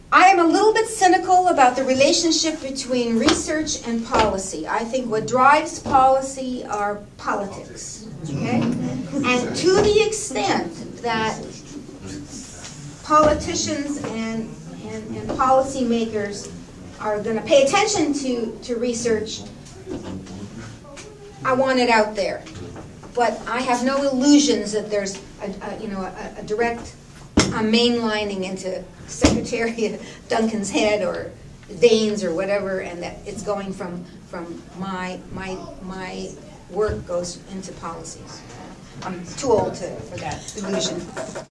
I am a little bit cynical about the relationship between research and policy. I think what drives policy are politics. Okay? And to the extent that politicians and policymakers are going to pay attention to research, I want it out there. But I have no illusions that there's a direct mainlining into Secretary Duncan's head or Dane's or whatever, and that it's going from my work goes into policies. I'm too old for that illusion.